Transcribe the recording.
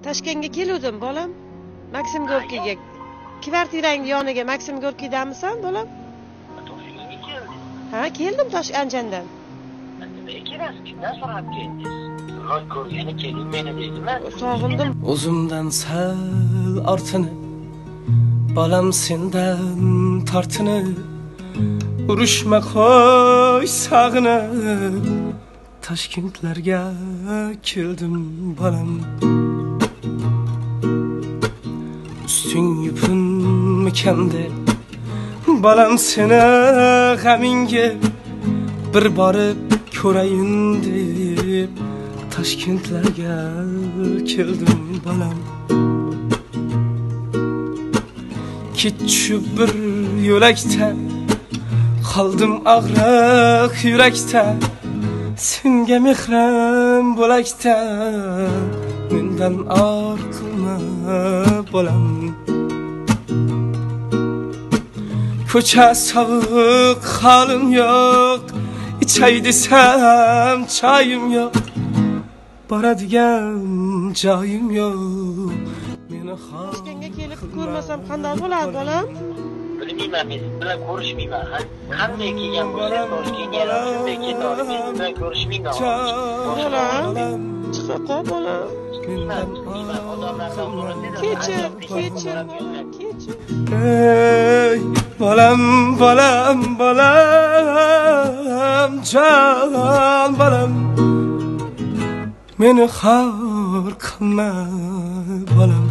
Toshkentga keluvdim bolam. Maksim Gorkiyga. Kvartirang yoniga Maksim Gorkiydamisan bolam? Toshkentga kelding. Ha, keldim Anjandan. Ikkalasi kimdan so'rab keldingiz? Loy ko'rgani keling meni deydimi? Sog'indim. O'zimdan sal ortinib, bolam sendan tortinib, urushma qo'y sog'inib, Toshkentlarga keldim bolam. Üstün yupinmikanda, bolam seni g'amingga bir borib ko'rayin deb Toshkentlarga keldim bolam. Ketchu bir yo'lakda qoldim og'riq yurakda, senga mehrim bo'lakda, mendan or qilma bolam. Ko'cha sovuq, holim yo'q, ichay desam choyim yo'q, boradigan joyim yo'q. Meni Toshkentga kelib ko'rmasam qanday bo'ladi bolam? Bilmayman, men siz bilan ko'rishmayman. Qanday kelgan bo'lsangiz Toshkentga shunday ketadi. Men siz bilan ko'rishmayman. Bolam, chiqaqa bolam. Kechir, kechir, kechir. Ey bolam, bolam, bolam, can bolam, meni xor qilma bolam.